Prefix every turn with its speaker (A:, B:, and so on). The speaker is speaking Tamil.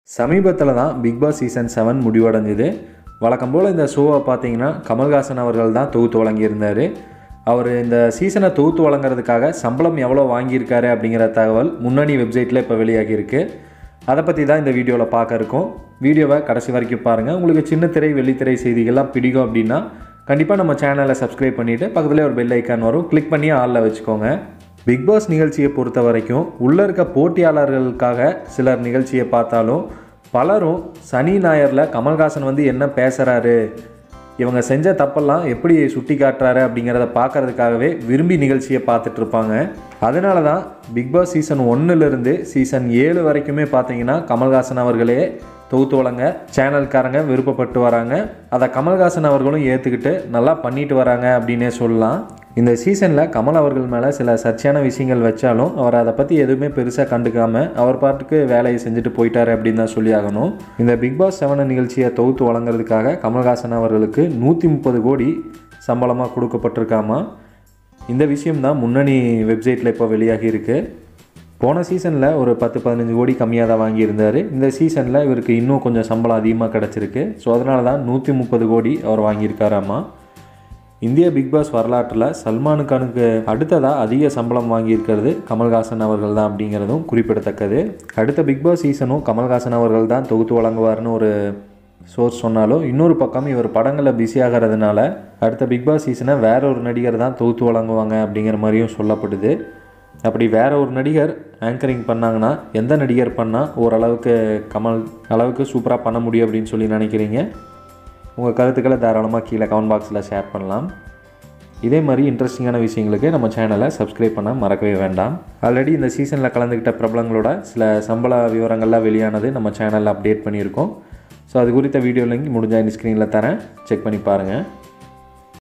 A: சமீபத்தில் தான் பிக் பாஸ் சீசன் 7 முடிவடைஞ்சுது. வழக்கம் போல் இந்த ஷோவை பார்த்தீங்கன்னா கமல்ஹாசன் அவர்கள் தான் தொகுத்து வழங்கியிருந்தார். அவர் இந்த சீசனை தொகுத்து வழங்குறதுக்காக சம்பளம் எவ்வளோ வாங்கியிருக்காரு அப்படிங்கிற தகவல் முன்னணி வெப்சைட்டில் இப்போ வெளியாகியிருக்கு. அதை பற்றி தான் இந்த வீடியோவில் பார்க்க இருக்கோம். வீடியோவை கடைசி வரைக்கும் பாருங்கள். உங்களுக்கு சின்ன திரை வெள்ளித்திரை செய்திகள்லாம் பிடிக்கும் அப்படின்னா கண்டிப்பாக நம்ம சேனலை சப்ஸ்கிரைப் பண்ணிவிட்டு பக்கத்துலேயே ஒரு பெல் ஐக்கான் வரும், கிளிக் பண்ணி ஆளில் வச்சுக்கோங்க. பிக் பாஸ் நிகழ்ச்சியை பொறுத்த வரைக்கும் உள்ளே இருக்க போட்டியாளர்களுக்காக சிலர் நிகழ்ச்சியை பார்த்தாலும் பலரும் சனி ஞாயிறில் கமல்ஹாசன் வந்து என்ன பேசுகிறாரு, இவங்க செஞ்ச தப்பெல்லாம் எப்படி சுட்டி காட்டுறாரு அப்படிங்கிறத பார்க்குறதுக்காகவே விரும்பி நிகழ்ச்சியை பார்த்துட்ருப்பாங்க. அதனால தான் பிக் பாஸ் சீசன் 1லேருந்து சீசன் 7 வரைக்குமே பார்த்தீங்கன்னா கமல்ஹாசன் அவர்களே தொகுத்து வழங்க சேனல்காரங்க விருப்பப்பட்டு வராங்க. அதை கமல்ஹாசன் அவர்களும் ஏற்றுக்கிட்டு நல்லா பண்ணிட்டு வராங்க அப்படின்னே சொல்லலாம். இந்த சீசனில் கமல் அவர்கள் மேலே சில சர்ச்சையான விஷயங்கள் வச்சாலும் அவர் அதை பற்றி எதுவுமே பெருசாக கண்டுக்காமல் அவர் பாட்டுக்கு வேலையை செஞ்சுட்டு போயிட்டார் அப்படின்னு தான் சொல்லி ஆகணும். இந்த பிக் பாஸ் 7 நிகழ்ச்சியை தொகுத்து வழங்குறதுக்காக கமல்ஹாசன் அவர்களுக்கு 130 கோடி சம்பளமாக கொடுக்கப்பட்டிருக்காமா. இந்த விஷயம்தான் முன்னணி வெப்சைட்டில் இப்போ வெளியாகி இருக்குது. போன சீசனில் ஒரு 10-15 கோடி கம்மியாக தான் வாங்கியிருந்தார். இந்த சீசனில் இவருக்கு இன்னும் கொஞ்சம் சம்பளம் அதிகமாக கிடச்சிருக்கு. ஸோ அதனால தான் 130 கோடி அவர் வாங்கியிருக்காராமா. இந்திய பிக் பாஸ் வரலாற்றில் சல்மான் கானுக்கு அடுத்ததாக அதிக சம்பளம் வாங்கியிருக்கிறது கமல்ஹாசன் அவர்கள் தான் அப்படிங்கிறதும் குறிப்பிடத்தக்கது. அடுத்த பிக் பாஸ் சீசனும் கமல்ஹாசன் அவர்கள் தான் தொகுத்து வழங்குவார்னு ஒரு சோர்ஸ் சொன்னாலும் இன்னொரு பக்கம் இவர் படங்களில் பிஸி ஆகிறதுனால அடுத்த பிக் பாஸ் சீசனை வேற ஒரு நடிகர் தான் தொகுத்து வழங்குவாங்க அப்படிங்கிற மாதிரியும் சொல்லப்படுது. அப்படி வேற ஒரு நடிகர் ஆங்கரிங் பண்ணாங்கன்னா எந்த நடிகர் பண்ணால் ஓரளவுக்கு கமல் அளவுக்கு சூப்பராக பண்ண முடியும் அப்படின்னு சொல்லி நினைக்கிறீங்க? உங்கள் கருத்துக்களை தாராளமாக கீழே கமெண்ட் பாக்ஸில் ஷேர் பண்ணலாம். இதே மாதிரி இன்ட்ரெஸ்டிங்கான விஷயங்களுக்கு நம்ம சேனலை சப்ஸ்கிரைப் பண்ண மறக்கவே வேண்டாம். ஆல்ரெடி இந்த சீசனில் கலந்துக்கிட்ட பிரபலங்களோட சில சம்பள விவரங்கள்லாம் வெளியானது நம்ம சேனலில் அப்டேட் பண்ணியிருக்கோம். ஸோ அது குறித்த வீடியோ லிங்க் முடிஞ்சால் இந்த ஸ்க்ரீனில் தரேன், செக் பண்ணி பாருங்கள்.